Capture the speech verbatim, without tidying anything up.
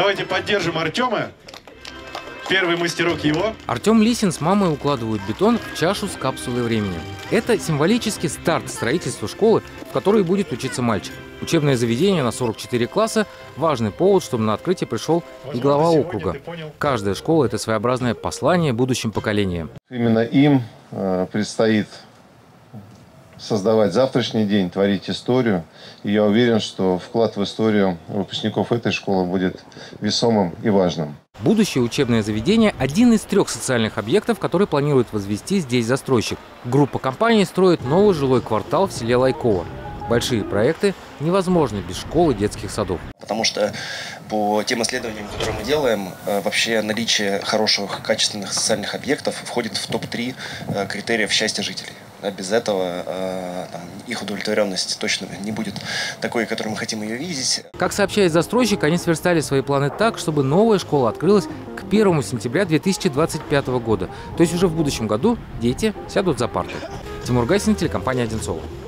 Давайте поддержим Артема. Первый мастерок его. Артем Лисин с мамой укладывают бетон в чашу с капсулой времени. Это символический старт строительства школы, в которой будет учиться мальчик. Учебное заведение на сорок четыре класса – важный повод, чтобы на открытие пришел и глава округа. Каждая школа – это своеобразное послание будущим поколениям. Именно им э, предстоит создавать завтрашний день, творить историю. И я уверен, что вклад в историю выпускников этой школы будет весомым и важным. Будущее учебное заведение – один из трех социальных объектов, который планирует возвести здесь застройщик. Группа компаний строит новый жилой квартал в селе Лайково. Большие проекты невозможны без школ и детских садов. Потому что по тем исследованиям, которые мы делаем, вообще наличие хороших, качественных социальных объектов входит в топ три критериев счастья жителей. Без этого там, их удовлетворенность точно не будет такой, которой мы хотим ее видеть. Как сообщает застройщик, они сверстали свои планы так, чтобы новая школа открылась к первому сентября две тысячи двадцать пятого года. То есть уже в будущем году дети сядут за парты. Тимур Гайсин, телекомпания «Одинцово».